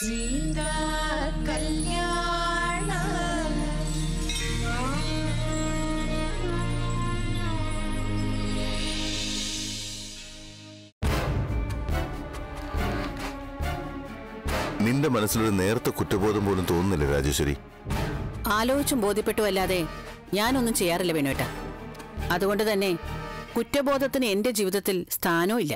സീതാ കല്യാണം. നിന്റെ മനസ്സിലൊരു നേരത്തെ കുറ്റബോധം പോലും തോന്നുന്നില്ല രാജേശ്വരി? ആലോചിച്ചും ബോധ്യപ്പെട്ടു അല്ലാതെ ഞാനൊന്നും ചെയ്യാറില്ല വേണുവേട്ട. അതുകൊണ്ട് തന്നെ കുറ്റബോധത്തിന് എന്റെ ജീവിതത്തിൽ സ്ഥാനവും ഇല്ല.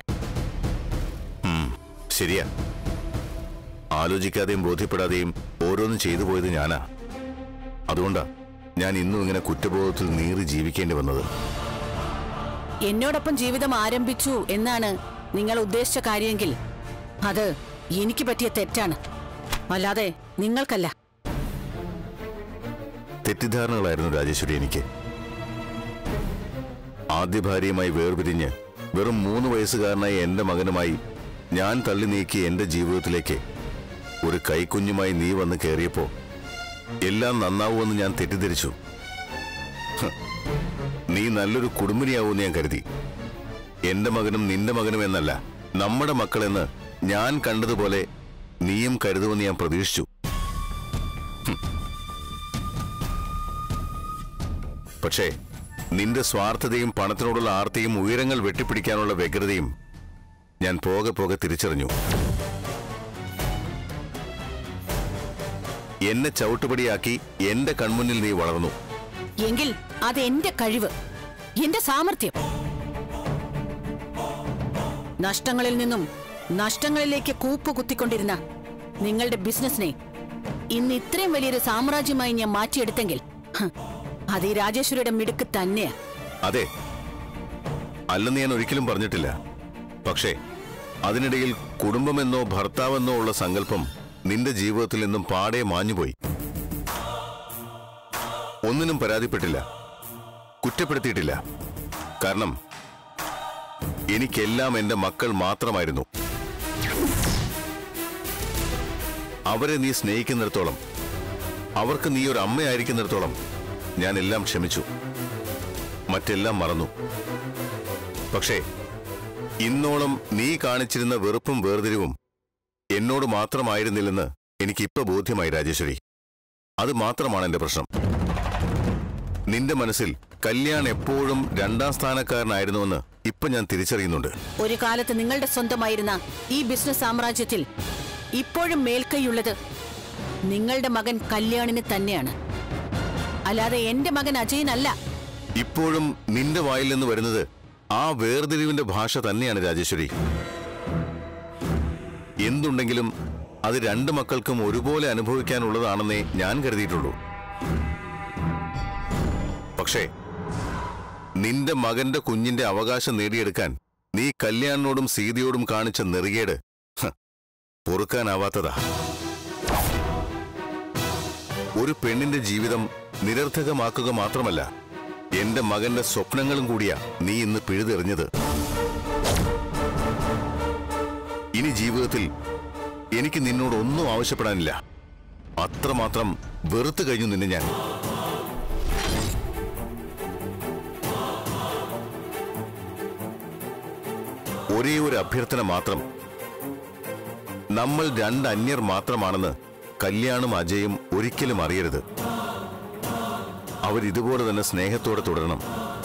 ശരിയാ. ആലോചിക്കാതെയും ബോധ്യപ്പെടാതെയും ഓരോന്നും ചെയ്തു പോയത് ഞാനാ. അതുകൊണ്ടാ ഞാൻ ഇന്നും ഇങ്ങനെ കുറ്റബോധത്തിൽ നീറി ജീവിക്കേണ്ടി വന്നത്. എന്നോടൊപ്പം ജീവിതം ആരംഭിച്ചു എന്നാണ് നിങ്ങൾ ഉദ്ദേശിച്ച കാര്യമെങ്കിൽ അത് എനിക്ക് പറ്റിയ തെറ്റാണ്, അല്ലാതെ നിങ്ങൾക്കല്ല. തെറ്റിദ്ധാരണകളായിരുന്നു രാജേശ്വരി എനിക്ക്. ആദ്യ ഭാര്യയുമായി വേർപിരിഞ്ഞ് വെറും 3 വയസ്സുകാരനായ എന്റെ മകനുമായി ഞാൻ തള്ളി നീക്കി എന്റെ ജീവിതത്തിലേക്ക് ഒരു കൈക്കുഞ്ഞുമായി നീ വന്ന് കയറിയപ്പോ എല്ലാം നന്നാവുമെന്ന് ഞാൻ തെറ്റിദ്ധരിച്ചു. നീ നല്ലൊരു കുടുംബിനിയാവൂന്ന് ഞാൻ കരുതി. എന്റെ മകനും നിന്റെ മകനും എന്നല്ല, നമ്മുടെ മക്കളെന്ന് ഞാൻ കണ്ടതുപോലെ നീയും കരുതുമെന്ന് ഞാൻ പ്രതീക്ഷിച്ചു. പക്ഷേ നിന്റെ സ്വാർത്ഥതയും പണത്തിനോടുള്ള ആർത്തിയും ഉയരങ്ങൾ വെട്ടിപ്പിടിക്കാനുള്ള വ്യഗ്രതയും ഞാൻ പോകെ പോകെ തിരിച്ചറിഞ്ഞു. എന്നെ ചവിട്ടുപടിയാക്കി എന്റെ കൺമുന്നിൽ നീ വളർന്നു. എങ്കിൽ അത് എന്റെ കഴിവ്, എന്റെ സാമർത്ഥ്യം. നഷ്ടങ്ങളിൽ നിന്നും നഷ്ടങ്ങളിലേക്ക് കൂപ്പുകുത്തിക്കൊണ്ടിരുന്ന നിങ്ങളുടെ ബിസിനസിനെ ഇന്ന് ഇത്രയും വലിയൊരു സാമ്രാജ്യമായി ഞാൻ മാറ്റിയെടുത്തെങ്കിൽ അത് ഈ രാജേശ്വരിയുടെ മിടുക്ക് തന്നെയാ. അതെ, അല്ലെന്ന് ഞാൻ ഒരിക്കലും പറഞ്ഞിട്ടില്ല. പക്ഷേ അതിനിടയിൽ കുടുംബമെന്നോ ഭർത്താവെന്നോ ഉള്ള സങ്കല്പം നിന്റെ ജീവിതത്തിൽ നിന്നും പാടെ മാഞ്ഞുപോയി. ഒന്നിനും പരാതിപ്പെട്ടില്ല, കുറ്റപ്പെടുത്തിയിട്ടില്ല. കാരണം എനിക്കെല്ലാം എന്റെ മക്കൾ മാത്രമായിരുന്നു. അവരെ നീ സ്നേഹിക്കുന്നിടത്തോളം, അവർക്ക് നീ ഒരു അമ്മയായിരിക്കുന്നിടത്തോളം ഞാൻ എല്ലാം ക്ഷമിച്ചു, മറ്റെല്ലാം മറന്നു. പക്ഷേ ഇന്നോളം നീ കാണിച്ചിരുന്ന വെറുപ്പും വേർതിരിവും എന്നോട് മാത്രമായിരുന്നില്ലെന്ന് എനിക്കിപ്പോ ബോധ്യമായി രാജേശ്വരി. അത് മാത്രമാണ് എന്റെ പ്രശ്നം. നിന്റെ മനസ്സിൽ കല്യാൺ എപ്പോഴും 2ാം സ്ഥാനക്കാരനായിരുന്നുവെന്ന് ഇപ്പൊ ഞാൻ തിരിച്ചറിയുന്നുണ്ട്. ഒരു കാലത്ത് നിങ്ങളുടെ സ്വന്തമായിരുന്ന ഈ ബിസിനസ് സാമ്രാജ്യത്തിൽ ഇപ്പോഴും മേൽക്കൈയുള്ളത് നിങ്ങളുടെ മകൻ കല്യാണിന് തന്നെയാണ്, അല്ലാതെ എന്റെ മകൻ അജയനല്ല. ഇപ്പോഴും നിന്റെ വായിൽ നിന്ന് വരുന്നത് ആ വേർതിരിവിന്റെ ഭാഷ തന്നെയാണ് രാജേശ്വരി. എന്തുണ്ടെങ്കിലും അത് 2 മക്കൾക്കും ഒരുപോലെ അനുഭവിക്കാനുള്ളതാണെന്നേ ഞാൻ കരുതിയിട്ടുള്ളൂ. പക്ഷേ നിന്റെ മകന്റെ കുഞ്ഞിന്റെ അവകാശം നേടിയെടുക്കാൻ നീ കല്യാണിനോടും സീതയോടും കാണിച്ച നെറികേട് പൊറുക്കാനാവാത്തതാ. ഒരു പെണ്ണിന്റെ ജീവിതം നിരർത്ഥകമാക്കുക മാത്രമല്ല, എന്റെ മകന്റെ സ്വപ്നങ്ങളും കൂടിയാ നീ ഇന്ന് പിഴുതെറിഞ്ഞത്. ഇനി ജീവിതത്തിൽ എനിക്ക് നിന്നോടൊന്നും ആവശ്യപ്പെടാനില്ല. അത്രമാത്രം വെറുത്തു കഴിഞ്ഞു നിന്നെ ഞാൻ. ഒരേ ഒരു അഭ്യർത്ഥന മാത്രം. നമ്മൾ 2 അന്യർ മാത്രമാണെന്ന് കല്യാണും അജയും ഒരിക്കലും അറിയരുത്. അവരിതുപോലെ തന്നെ സ്നേഹത്തോടെ തുടരണം,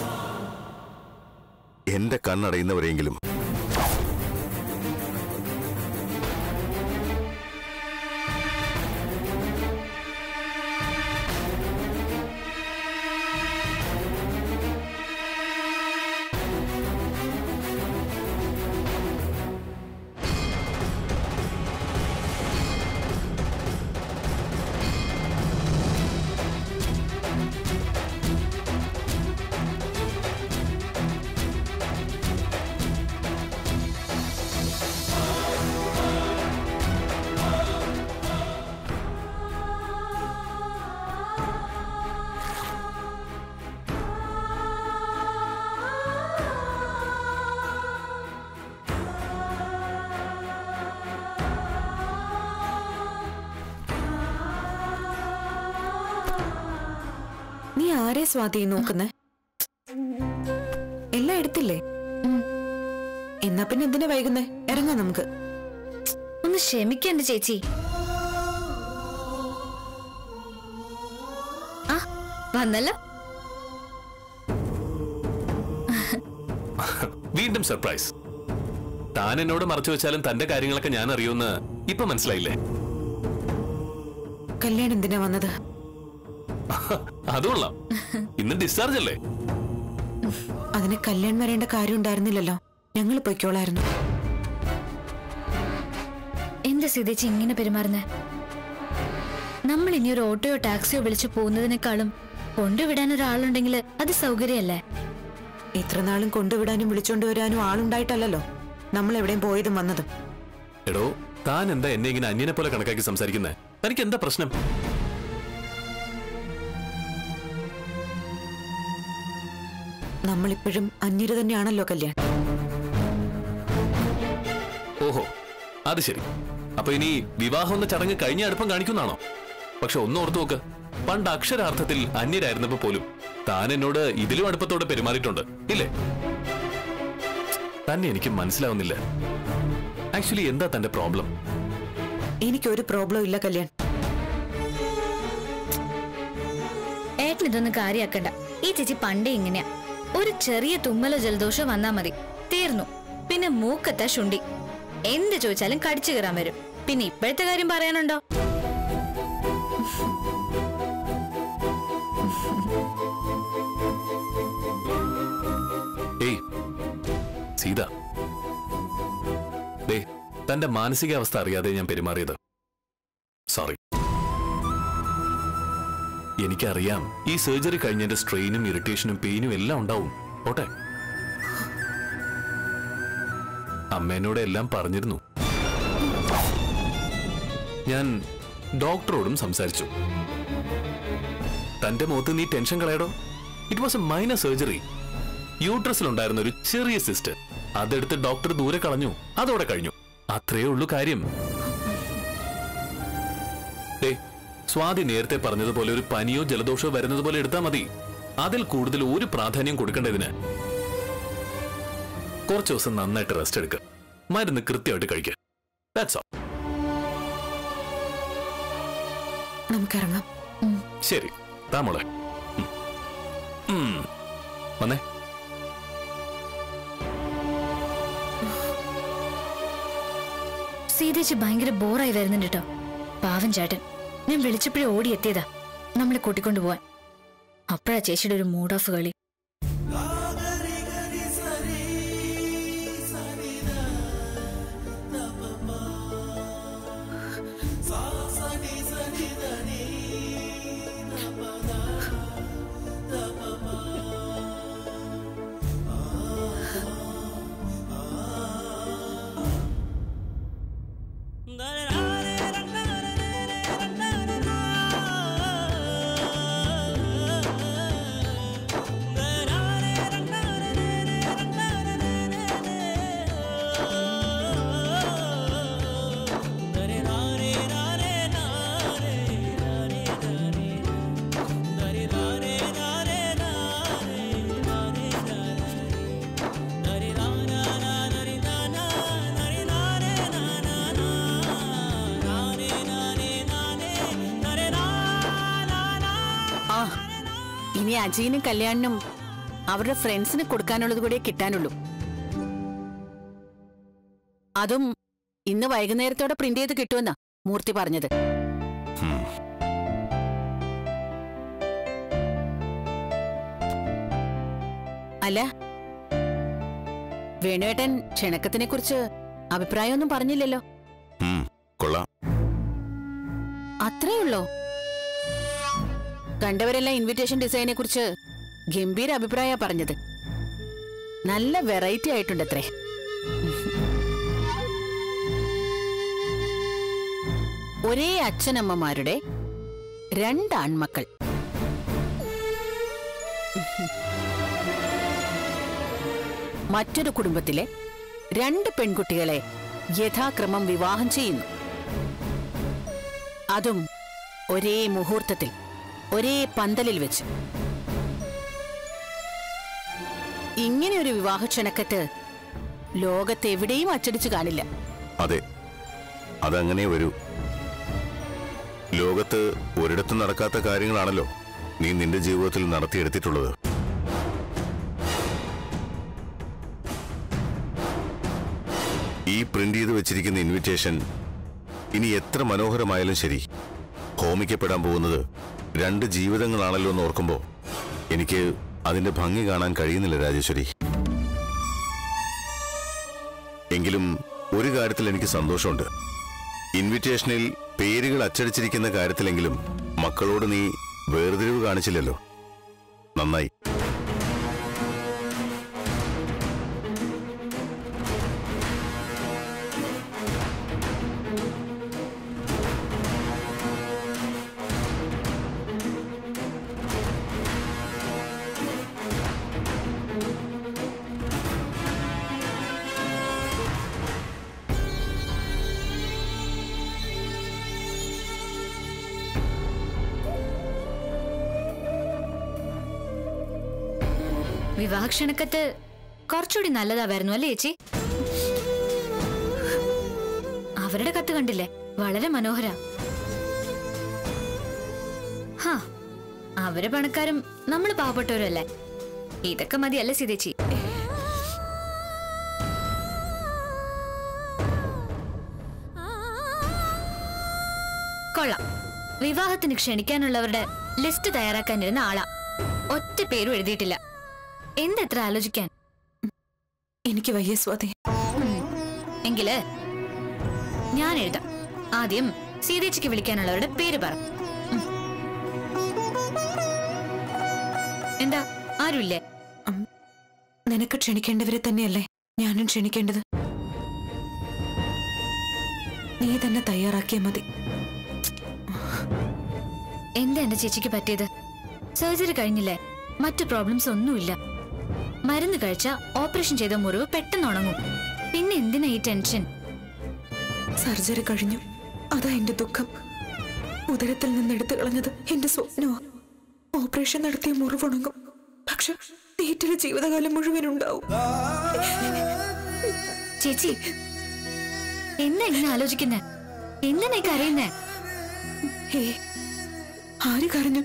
എന്റെ കണ്ണടയുന്നവരെങ്കിലും. നീ ആരെ സ്വാതി നോക്കുന്നേ? എല്ലാം എടുത്തില്ലേ? എന്നാ പിന്നെ എന്തിനാ വൈകുന്നേ? ഇറങ്ങാം നമുക്ക്. ഒന്ന് ക്ഷമിക്കണ്ട ചേച്ചി. വന്നല്ലോ. വീണ്ടും സർപ്രൈസ്. താൻ എന്നോട് മറച്ചു വെച്ചാലും തന്റെ കാര്യങ്ങളൊക്കെ ഞാൻ അറിയുമെന്ന് ഇപ്പൊ മനസ്സിലായില്ലേ? കല്യാണം എന്തിനാ വന്നത്? അതുകൊള്ളാം. ഇന്ന് ഡിസ്ചാർജ് അല്ലേ? അതിന് കല്യാണം വരേണ്ട കാര്യം ഉണ്ടായിരുന്നില്ലല്ലോ. ഞങ്ങൾ പൊയ്ക്കോളായിരുന്നു. എന്താ സീതേച്ചി ഇങ്ങനെ പെരുമാറുന്നേ? നമ്മൾ ഇനി ഒരു ഓട്ടോയോ ടാക്സിയോ വിളിച്ചു പോകുന്നതിനേക്കാളും കൊണ്ടുവിടാൻ ഒരാളുണ്ടെങ്കിൽ അത് സൗകര്യമല്ലേ? ഇത്ര നാളും കൊണ്ടുവിടാനും വിളിച്ചോണ്ടുവരാനും ആളുണ്ടായിട്ടല്ലോ നമ്മൾ എവിടെയും പോയതും വന്നതും. എടോ, താൻ എന്താ എന്നെ ഇങ്ങനെ അന്യനെ പോലെ കണക്കാക്കി സംസാരിക്കുന്നേ? തനിക്ക് എന്താ പ്രശ്നം? നമ്മളിപ്പോഴും അന്യര് തന്നെയാണല്ലോ കല്യാൺ. ഓഹോ, അത് ശരി. അപ്പൊ ഇനി വിവാഹം എന്ന ചടങ്ങ് കഴിഞ്ഞ അടുപ്പം കാണിക്കുന്നാണോ? പക്ഷെ ഒന്ന് ഓർത്തു നോക്ക്, പണ്ട് അക്ഷരാർത്ഥത്തിൽ അന്യരായിരുന്നപ്പോ പോലും താൻ എന്നോട് ഇതിലും അടുപ്പത്തോടെ പെരുമാറിയിട്ടുണ്ട് ഇല്ലേ? തന്നെ എനിക്ക് മനസ്സിലാവുന്നില്ല. ആക്ച്വലി എന്താ തന്റെ പ്രോബ്ലം? എനിക്കൊരു പ്രോബ്ലം ഇല്ല കല്യാൺ. ഏട്ടൻ ഇതൊന്നും കാര്യാക്കണ്ട. ഈ ചേച്ചി പണ്ടേ ഇങ്ങനെയാ. ഒരു ചെറിയ തുമ്മലോ ജലദോഷോ വന്നാ മതി, തീർന്നു. പിന്നെ മൂക്കത്ത ശുണ്ടി. എന്ത് ചോദിച്ചാലും കടിച്ചു കയറാൻ വരും. പിന്നെ ഇപ്പോഴത്തെ കാര്യം പറയാനുണ്ടോ? ഏയ് സീത, ദേ തന്റെ മാനസികാവസ്ഥ അറിയാതെ ഞാൻ പെരുമാറിയത്. സോറി. എനിക്കറിയാം ഈ സർജറി കഴിഞ്ഞതിന്റെ സ്ട്രെയിനും ഇറിറ്റേഷനും പെയിനും എല്ലാം ഉണ്ടാവും. പോട്ടെ, അമ്മേനോട് എല്ലാം പറഞ്ഞിരുന്നു. ഞാൻ ഡോക്ടറോടും സംസാരിച്ചു. തന്റെ മുഖത്ത് നീ ടെൻഷൻ കളയടോ. It was a minor surgery. യൂട്രസിലുണ്ടായിരുന്ന ഒരു ചെറിയ സിസ്റ്റ് അതെടുത്ത് ഡോക്ടർ ദൂരെ കളഞ്ഞു. അതോടെ കഴിഞ്ഞു. അത്രയേ ഉള്ളൂ കാര്യം. സ്വാതി നേരത്തെ പറഞ്ഞതുപോലെ ഒരു പനിയോ ജലദോഷമോ വരുന്നത് പോലെ എടുത്താൽ മതി. അതിൽ കൂടുതൽ ഒരു പ്രാധാന്യം കൊടുക്കേണ്ടതിന്. കുറച്ച് ദിവസം നന്നായിട്ട് റെസ്റ്റ് എടുക്കുക, മരുന്ന് കൃത്യമായിട്ട് കഴിക്കുക. That's all. നമുക്കിറങ്ങാം. ശരി, താമോളെ വന്നേ. സീതേച്ചി ഭയങ്കര ബോറായി വരുന്നുണ്ട് കേട്ടോ. പാവം ചേട്ടൻ. ഞാൻ വിളിച്ചപ്പോഴേ ഓടിയെത്തിയതാ നമ്മളെ കൂട്ടിക്കൊണ്ടുപോവാൻ. അപ്പോഴാ ചേച്ചിയുടെ ഒരു മൂഡ് ഓഫ് കളി. ഇനി അജീനും കല്യാണിനും അവരുടെ ഫ്രണ്ട്സിന് കൊടുക്കാനുള്ളത് കൂടെ കിട്ടാനുള്ളൂ. അതും ഇന്ന് വൈകുന്നേരത്തോടെ പ്രിന്റ് ചെയ്ത് കിട്ടുമെന്നാ മൂർത്തി പറഞ്ഞത്. അല്ല, വേണുവേട്ടൻ ക്ഷണക്കത്തിനെ കുറിച്ച് അഭിപ്രായമൊന്നും പറഞ്ഞില്ലല്ലോ. കൊള്ളാം. അത്രേ ഉള്ളോ? കണ്ടവരെല്ലാം ഇൻവിറ്റേഷൻ ഡിസൈനെ കുറിച്ച് ഗംഭീര അഭിപ്രായ പറഞ്ഞത്. നല്ല വെറൈറ്റി ആയിട്ടുണ്ടത്രേ. ഒരേ അച്ഛനമ്മമാരുടെ 2 ആൺമക്കൾ. മറ്റൊരു കുടുംബത്തിലെ 2 പെൺകുട്ടികളെ യഥാക്രമം വിവാഹം ചെയ്യുന്നു. അതും ഒരേ മുഹൂർത്തത്തിൽ, ഒരേ പന്തലിൽ വെച്ച്. ഇങ്ങനെയൊരു വിവാഹ ക്ഷണക്കത്ത് ലോകത്തെവിടെയും അച്ചടിച്ചു കാണില്ല. അതെ, അതങ്ങനെ വരൂ. ലോകത്ത് ഒരിടത്തും നടക്കാത്ത കാര്യങ്ങളാണല്ലോ നീ നിന്റെ ജീവിതത്തിൽ നടത്തിയെടുത്തിട്ടുള്ളത്. ഈ പ്രിന്റ് ചെയ്ത് വെച്ചിരിക്കുന്ന ഇൻവിറ്റേഷൻ ഇനി എത്ര മനോഹരമായാലും ശരി, ഹോമിക്കപ്പെടാൻ പോകുന്നത് 2 ജീവിതങ്ങളാണല്ലോ എന്ന് ഓർക്കുമ്പോൾ എനിക്ക് അതിന്റെ ഭംഗി കാണാൻ കഴിയുന്നില്ല രാജേശ്വരി. എങ്കിലും ഒരു കാര്യത്തിൽ എനിക്ക് സന്തോഷമുണ്ട്. ഇൻവിറ്റേഷനിൽ പേരുകൾ അച്ചടിച്ചിരിക്കുന്ന കാര്യത്തിലെങ്കിലും മക്കളോട് നീ വേർതിരിവ് കാണിച്ചില്ലല്ലോ. നന്നായി. വിവാഹ ക്ഷണക്കത്ത് കുറച്ചുകൂടി നല്ലതാവായിരുന്നു അല്ലേ ചേച്ചി? അവരുടെ കത്ത് കണ്ടില്ലേ, വളരെ മനോഹര. ഹാ, അവര് പണക്കാരും നമ്മള് പാവപ്പെട്ടവരും അല്ലേ? ഇതൊക്കെ മതിയല്ലേ സീതേച്ചി? കൊള്ളാം. വിവാഹത്തിന് ക്ഷണിക്കാനുള്ളവരുടെ ലിസ്റ്റ് തയ്യാറാക്കാനിരുന്ന ആളാ. ഒറ്റ പേരും എഴുതിയിട്ടില്ല. എന്തെത്ര ആലോചിക്കാൻ? എനിക്ക് വയ്യ സ്വാതി. എങ്കില് ഞാൻ എഴുതാം. ആദ്യം സീതേച്ചിക്ക് വിളിക്കാനുള്ളവരുടെ പേര് പറ. എന്താ, ആരുമില്ലേ? നിനക്ക് ക്ഷണിക്കേണ്ടവരെ തന്നെയല്ലേ ഞാനും ക്ഷണിക്കേണ്ടത്? നീ തന്നെ തയ്യാറാക്കിയാ മതി. എന്താ എന്റെ ചേച്ചിക്ക് പറ്റിയത്? സർജറി കഴിഞ്ഞില്ലേ? മറ്റു പ്രോബ്ലംസ് ഒന്നുമില്ല. മരുന്ന് കഴിച്ച ഓപ്പറേഷൻ ചെയ്ത മുറിവ് പെട്ടെന്ന് ഉണങ്ങും. പിന്നെ എന്തിനാ ഈ ടെൻഷൻ? സർജറി കഴിഞ്ഞു, അതാ എന്റെ ദുഃഖം. ഉദരത്തിൽ നിന്ന് എടുത്തു കളഞ്ഞത് എന്റെ സ്വപ്നമാ. ഓപ്പറേഷൻ നടത്തിയ മുറിവുണങ്ങും, പക്ഷെ നീറ്റിലെ ജീവിതകാലം മുഴുവൻ ഉണ്ടാവും. ചേച്ചി, എന്താ ഇങ്ങനെ ആലോചിക്കുന്നേ? എന്തിനാ കരയുന്നേ? ആര് കരഞ്ഞു?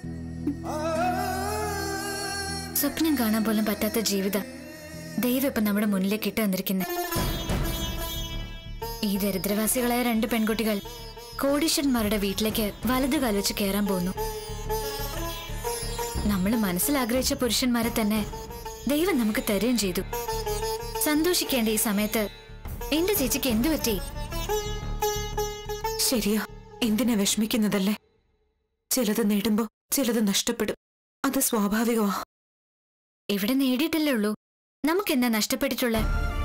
സ്വപ്നം കാണാൻ പോലും പറ്റാത്ത ജീവിതം ദൈവം ഇപ്പൊ നമ്മുടെ മുന്നിലേക്ക് ഇട്ട് വന്നിരിക്കുന്നേ. ഈ ദരിദ്രവാസികളായ 2 പെൺകുട്ടികൾ കോടീശ്വരന്മാരുടെ വീട്ടിലേക്ക് വലതുകാൽ വെച്ച് കയറാൻ പോകുന്നു. നമ്മൾ മനസ്സിലാഗ്രഹിച്ച പുരുഷന്മാരെ തന്നെ ദൈവം നമുക്ക് തരുകയും ചെയ്തു. സന്തോഷിക്കേണ്ട ഈ സമയത്ത് എന്റെ ചേച്ചിക്ക് എന്തു പറ്റി? ശരിയാ, എന്തിനാ വിഷമിക്കുന്നതല്ലേ? ചിലത് നേടുമ്പോ ചിലത് നഷ്ടപ്പെടും. അത് സ്വാഭാവികമാ. ഇവിടെ നേടിയിട്ടല്ലേ ഉള്ളൂ. നമുക്കെന്താ നഷ്ടപ്പെട്ടിട്ടുള്ള?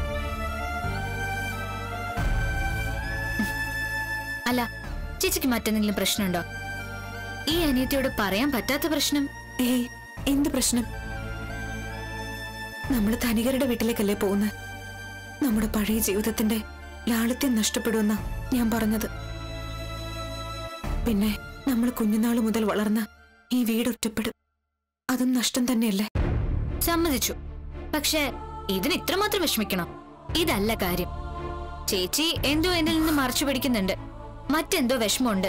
അല്ല, ചേച്ചിക്ക് മറ്റെന്തെങ്കിലും പ്രശ്നമുണ്ടോ? ഈ അനിയത്തിയോട് പറയാൻ പറ്റാത്ത പ്രശ്നം? എന്ത് പ്രശ്നം? നമ്മൾ ധനികരുടെ വീട്ടിലേക്കല്ലേ പോകുന്നത്. നമ്മുടെ പഴയ ജീവിതത്തിന്റെ ലാളിത്യം നഷ്ടപ്പെടുമെന്നാ ഞാൻ പറഞ്ഞത്. പിന്നെ നമ്മൾ കുഞ്ഞുനാള് മുതൽ വളർന്ന ഈ വീട് ഒറ്റപ്പെടും. അതും നഷ്ടം തന്നെയല്ലേ? സമ്മതിച്ചു. പക്ഷെ ഇതിന് ഇത്രമാത്രം വിഷമിക്കണം? ഇതല്ല കാര്യം. ചേച്ചി എന്തോ എന്നിൽ നിന്ന് മറച്ചു പിടിക്കുന്നുണ്ട്. മറ്റെന്തോ വിഷമമുണ്ട്.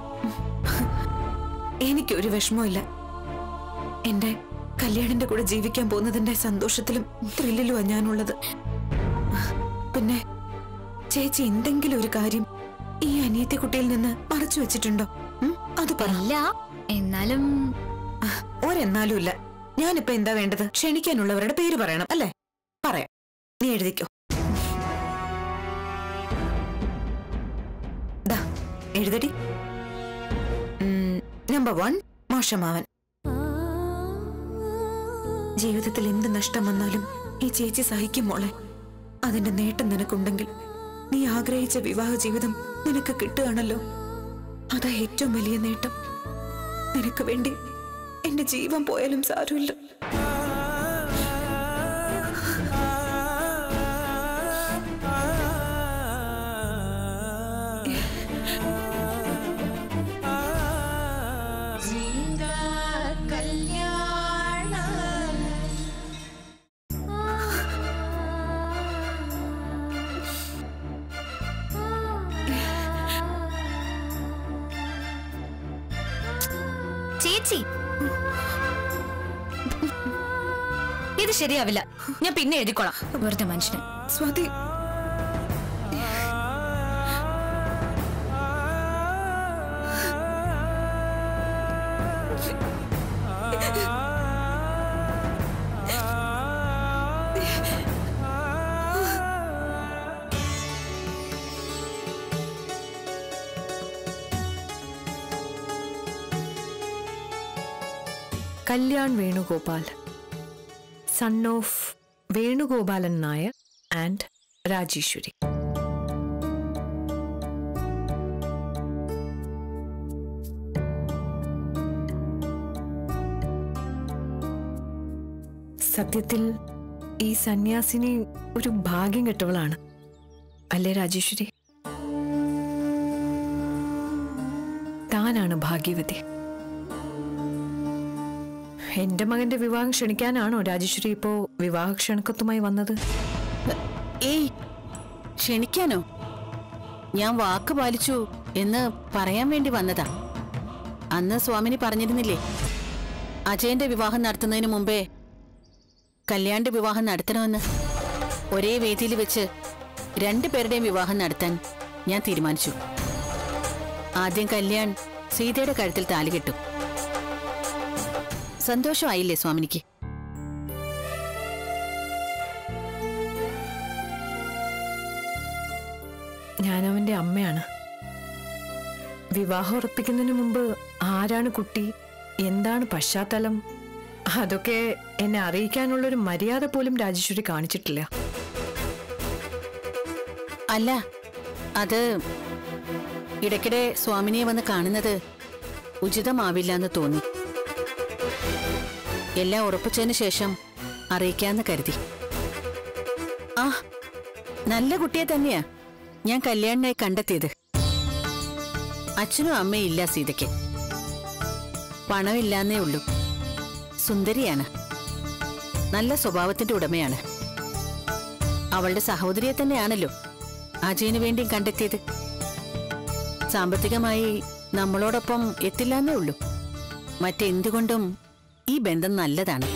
എനിക്കൊരു വിഷമമില്ല. എന്റെ കല്യാണിന്റെ കൂടെ ജീവിക്കാൻ പോകുന്നതിന്റെ സന്തോഷത്തിലും ത്രില്ലിലുമാ ഞാനുള്ളത്. പിന്നെ ചേച്ചി എന്തെങ്കിലും ഒരു കാര്യം ഈ അനിയത്തി കുട്ടിയിൽ നിന്ന് മറച്ചു വെച്ചിട്ടുണ്ടോ? അത് പറയില്ല. എന്നാലും ഒരെന്നാലും ഇല്ല. ഞാനിപ്പോ എന്താ വേണ്ടത്? ക്ഷണിക്കാനുള്ളവരുടെ പേര് പറയണം അല്ലേ? പറയാം. നീ എഴുതിക്കോ. എഴുതടി. നമ്പർ 1 മാഷമാവൻ. ജീവിതത്തിൽ എന്ത് നഷ്ടം വന്നാലും ഈ ചേച്ചി സഹിക്കും മോളെ. അതിന്റെ നേട്ടം നിനക്കുണ്ടെങ്കിൽ നീ ആഗ്രഹിച്ച വിവാഹ ജീവിതം നിനക്ക് കിട്ടുകയാണല്ലോ. അതാ ഏറ്റവും വലിയ നേട്ടം. നിനക്ക് വേണ്ടി എന്റെ ജീവൻ പോയാലും സാരമില്ല. ചേച്ചി, ഇത് ശരിയാവില്ല. ഞാൻ പിന്നെ എഴുതിക്കോളാം. വെറുതെ മനുഷ്യന്. Swathi, Kalyan Venugopal, son of Venugopalan Nair and Rajeshwari. സത്യത്തിൽ ഈ സന്യാസിനി ഒരു ഭാഗ്യം കെട്ടവളാണ് അല്ലേ രാജേശ്വരി? താനാണ് ഭാഗ്യവതി. എന്റെ മകന്റെ വിവാഹം ക്ഷണിക്കാനാണോ രാജേശ്വരി ഇപ്പോ വിവാഹ ക്ഷണക്കത്തുമായി വന്നത്? ഏയ്, ക്ഷണിക്കാനോ? ഞാൻ വാക്ക് പാലിച്ചു എന്ന് പറയാൻ വേണ്ടി വന്നതാ. അന്ന് സ്വാമിനി പറഞ്ഞിരുന്നില്ലേ, അജയന്റെ വിവാഹം നടത്തുന്നതിന് മുമ്പേ കല്യാണിന്റെ വിവാഹം നടത്തണമെന്ന്. ഒരേ വേദിയിൽ വെച്ച് രണ്ടുപേരുടെയും വിവാഹം നടത്താൻ ഞാൻ തീരുമാനിച്ചു. ആദ്യം കല്യാൺ സീതയുടെ കഴുത്തിൽ താലി കെട്ടും. സന്തോഷമായില്ലേ സ്വാമിനിക്ക്? ഞാനവന്റെ അമ്മയാണ്. വിവാഹം ഉറപ്പിക്കുന്നതിന് മുമ്പ് ആരാണ് കുട്ടി, എന്താണ് പശ്ചാത്തലം, അതൊക്കെ എന്നെ അറിയിക്കാനുള്ളൊരു മര്യാദ പോലും രാജേശ്വരി കാണിച്ചിട്ടില്ല. അല്ല, അത് ഇടയ്ക്കിടെ സ്വാമിനിയെ വന്ന് കാണുന്നത് ഉചിതമാവില്ല എന്ന് തോന്നി. എല്ലാം ഉറപ്പിച്ചതിന് ശേഷം അറിയിക്കാന്ന് കരുതി. ആ, നല്ല കുട്ടിയെ തന്നെയാ ഞാൻ കല്യാണിനായി കണ്ടെത്തിയത്. അച്ഛനും അമ്മയും ഇല്ല സീതയ്ക്ക്. പണമില്ലാന്നേ ഉള്ളൂ. സുന്ദരിയാണ്, നല്ല സ്വഭാവത്തിന്റെ ഉടമയാണ്. അവളുടെ സഹോദരിയെ തന്നെയാണല്ലോ അജയന് വേണ്ടിയും കണ്ടെത്തിയത്. സാമ്പത്തികമായി നമ്മളോടൊപ്പം എത്തില്ലാന്നേ ഉള്ളൂ. മറ്റെന്തുകൊണ്ടും ഈ ബന്ധം നല്ലതാണ്.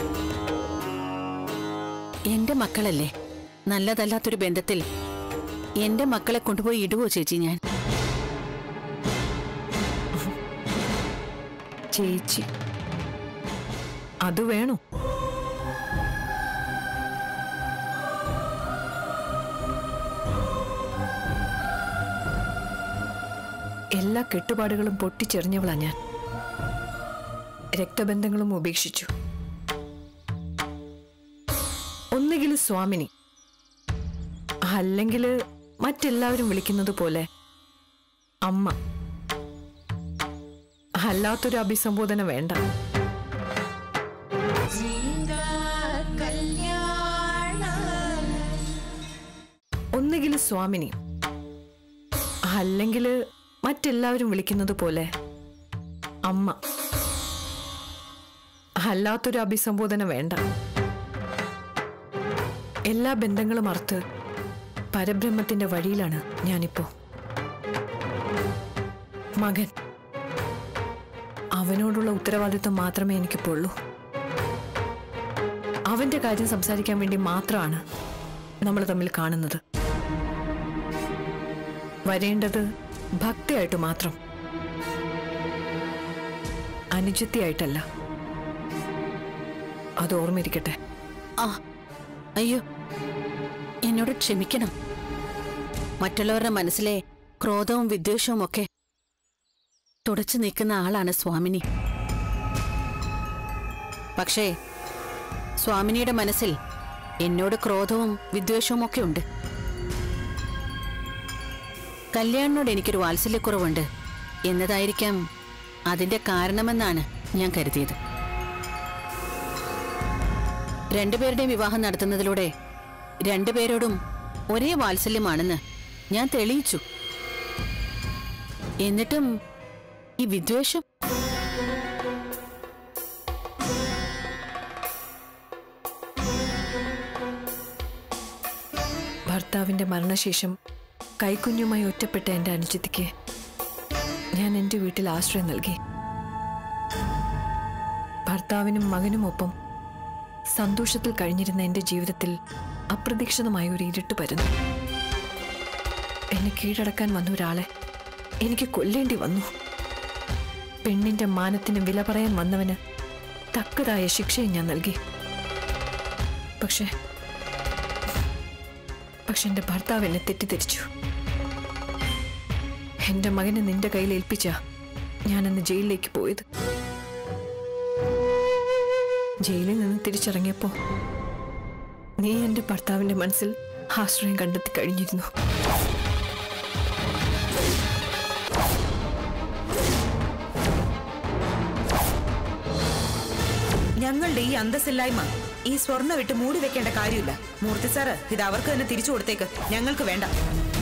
എന്റെ മക്കളല്ലേ, നല്ലതല്ലാത്തൊരു ബന്ധത്തിൽ എന്റെ മക്കളെ കൊണ്ടുപോയി ഇടുവോ ചേച്ചി ഞാൻ? ചേച്ചി അത് വേണോ? എല്ലാ കെട്ടുപാടുകളും പൊട്ടിച്ചെറിഞ്ഞവളാ ഞാൻ. രക്തബന്ധങ്ങളും ഉപേക്ഷിച്ചു. ഒന്നുകിൽ സ്വാമിനി, അല്ലെങ്കിൽ മറ്റെല്ലാവരും വിളിക്കുന്നത് പോലെ അമ്മ. അല്ലാത്തൊരു അഭിസംബോധന വേണ്ട. ഒന്നുകിൽ സ്വാമിനി, അല്ലെങ്കിൽ മറ്റെല്ലാവരും വിളിക്കുന്നത് പോലെ അമ്മ. അല്ലാത്തൊരു അഭിസംബോധന വേണ്ട. എല്ലാ ബന്ധങ്ങളും അറുത്ത് പരബ്രഹ്മത്തിന്റെ വഴിയിലാണ് ഞാനിപ്പോ. മകൻ, അവനോടുള്ള ഉത്തരവാദിത്വം മാത്രമേ എനിക്കിപ്പോ ഉള്ളൂ. അവന്റെ കാര്യം സംസാരിക്കാൻ വേണ്ടി മാത്രമാണ് നമ്മൾ തമ്മിൽ കാണുന്നത്. വരേണ്ടത് ഭക്തിയായിട്ട് മാത്രം, അനുജത്തിയായിട്ടല്ല. അത് ഓർമ്മിരിക്കട്ടെ. ആ, അയ്യോ, എന്നോട് ക്ഷമിക്കണം. മറ്റുള്ളവരുടെ മനസ്സിലെ ക്രോധവും വിദ്വേഷവും ഒക്കെ തുടച്ചു നീക്കുന്ന ആളാണ് സ്വാമിനി. പക്ഷേ സ്വാമിനിയുടെ മനസ്സിൽ എന്നോട് ക്രോധവും വിദ്വേഷവും ഒക്കെ ഉണ്ട്. കല്യാണിനോട് എനിക്കൊരു വാത്സല്യക്കുറവുണ്ട് എന്നതായിരിക്കാം അതിന്റെ കാരണമെന്നാണ് ഞാൻ കരുതിയത്. രണ്ടുപേരുടെയും വിവാഹം നടത്തുന്നതിലൂടെ രണ്ടുപേരോടും ഒരേ വാത്സല്യമാണെന്ന് ഞാൻ തെളിയിച്ചു. എന്നിട്ടും ഈ വിദ്വേഷം. ഭർത്താവിന്റെ മരണശേഷം കൈക്കുഞ്ഞുമായി ഒറ്റപ്പെട്ട എന്റെ അനുജത്തിക്ക് ഞാൻ എന്റെ വീട്ടിൽ ആശ്രയം നൽകി. ഭർത്താവിനും മകനുമൊപ്പം സന്തോഷത്തിൽ കഴിഞ്ഞിരുന്ന എന്റെ ജീവിതത്തിൽ അപ്രതീക്ഷിതമായ ഒരു ഇരുട്ട് പരന്നു. എന്നെ കീഴടക്കാൻ വന്ന ഒരാളെ എനിക്ക് കൊല്ലേണ്ടി വന്നു. പെണ്ണിന്റെ മാനത്തിന് വില പറയാൻ വന്നവന് തക്കതായ ശിക്ഷയും ഞാൻ നൽകി. പക്ഷെ എന്റെ ഭർത്താവ് എന്നെ തെറ്റിദ്ധരിച്ചു. എന്റെ മകനെ നിന്റെ കയ്യിൽ ഏൽപ്പിച്ച ഞാനന്ന് ജയിലിലേക്ക് പോയത്. ജയിലിൽ നിന്ന് തിരിച്ചിറങ്ങിയപ്പോ നീ എന്റെ ഭർത്താവിന്റെ മനസ്സിൽ ആശ്രയം കണ്ടെത്തി കഴിഞ്ഞിരുന്നു. ഞങ്ങളുടെ ഈ അന്തസ്സില്ലായ്മ ഈ സ്വർണ്ണ വിട്ട് മൂടി വെക്കേണ്ട കാര്യമില്ല. മൂർത്തി സാറ് ഇത് അവർക്ക് തന്നെ തിരിച്ചു കൊടുത്തേക്ക്. ഞങ്ങൾക്ക് വേണ്ട.